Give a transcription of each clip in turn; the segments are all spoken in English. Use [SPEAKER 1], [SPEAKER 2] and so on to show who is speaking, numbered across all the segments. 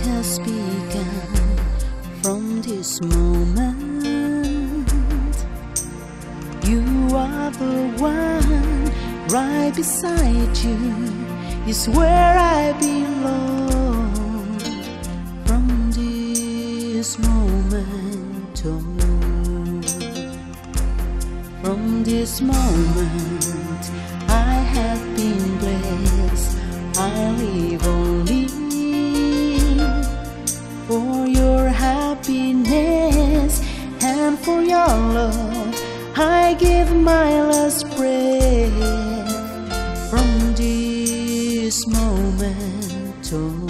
[SPEAKER 1] has begun from this moment. You are the one, right beside you is where I belong. From this moment on, from this moment I have been blessed. I live only for your happiness and for your love. I give my last breath. From this moment on,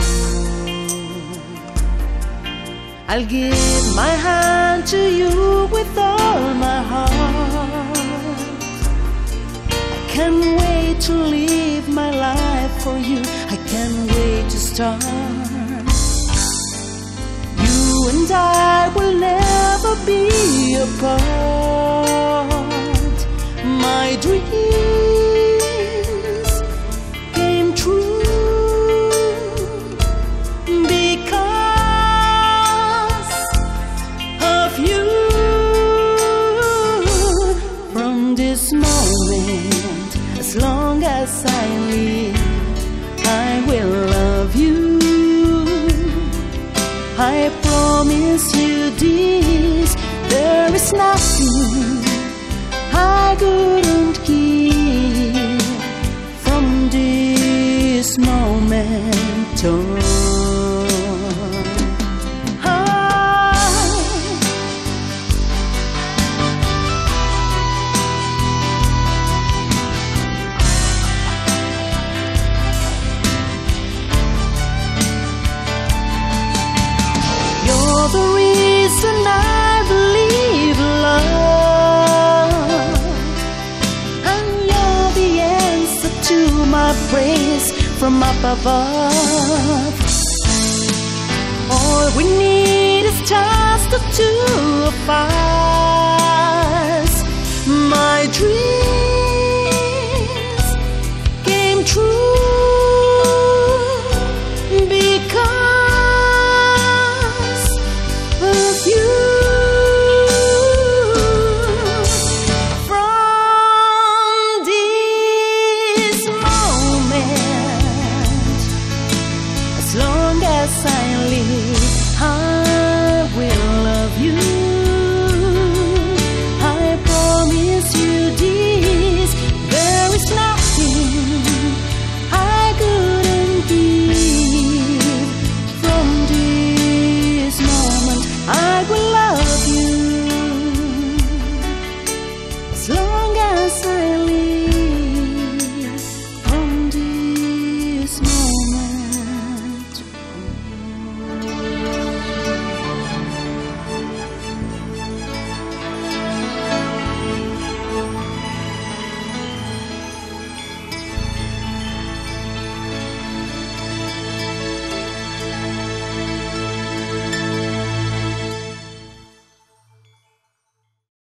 [SPEAKER 1] I'll give my hand to you with all my heart. I can't wait to live my life for you. I can't wait to start. You and I will never be apart. My dreams came true because of you. From this moment, as long as I live, I will love you. I promise you this, there is nothing I couldn't give. From this moment on, you're the reason I believe love, and you're the answer to my praise from up above. All we need is just the two of us. My dreams came true because of you. From this moment, as long as I live,